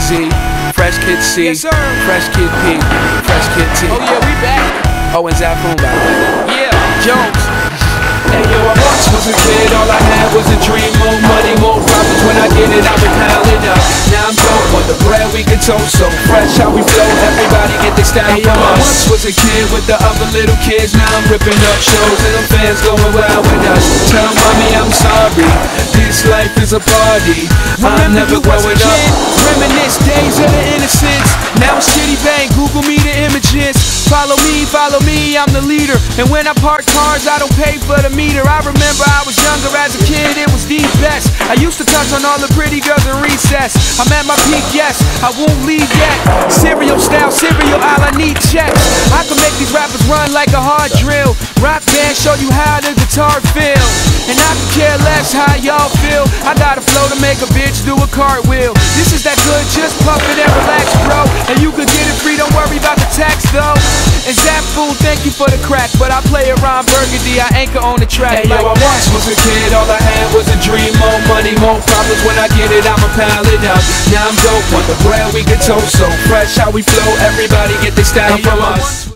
Z, Fresh Kid C, Yes, sir. Fresh Kid P, Fresh Kid T. Oh yeah, we back. Oh, and Zafoon, by the way. Yeah, Jones. Hey yo, I once was a kid, all I had was a dream. More money, more problems, when I get it, I would pound it up. Now I'm dope on the bread we can toast, so fresh how we flow, everybody get their style from us. I once was a kid with the other little kids, now I'm ripping up shows and the fans going wild with us. Tell mommy I'm sorry, this life is a party, I'm never growing up. Reminisce days of the innocence. Now it's Shitty Bang, Google me the images. Follow me, I'm the leader. And when I park cars, I don't pay for the meter. I remember I was younger as a kid, it was the best. I used to touch on all the pretty girls in recess. I'm at my peak, yes, I won't leave yet. Cereal style, cereal aisle, I need checks. I can make these rappers run like a hard drill. Rock band, show you how the guitar feel. And I can care less how y'all feel. I got a flow to make a bitch do a cartwheel. This is that good, just puff it and relax, bro. And you can get it free, don't worry about the tax, though. And Zafoon, thank you for the crack, but I play around Burgundy, I anchor on the track. Hey yo, I once was a kid, all I had was a dream. More money, more problems, when I get it, I'ma pile it up. Now I'm dope on the bread we can toast, so fresh how we flow, everybody get their style from us.